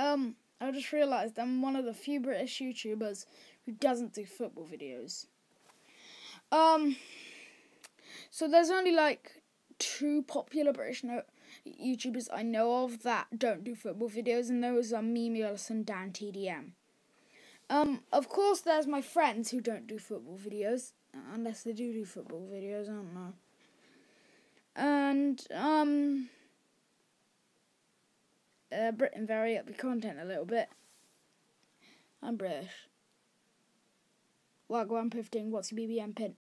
I just realised I'm one of the few British YouTubers who doesn't do football videos. So there's only like 2 popular British YouTubers I know of that don't do football videos, and those are Memelous and Dantdm. Of course, there's my friends who don't do football videos, unless they do football videos, I don't know. And, Britain vary up your content a little bit. I'm British. Wagwan 15, what's your BBM pin?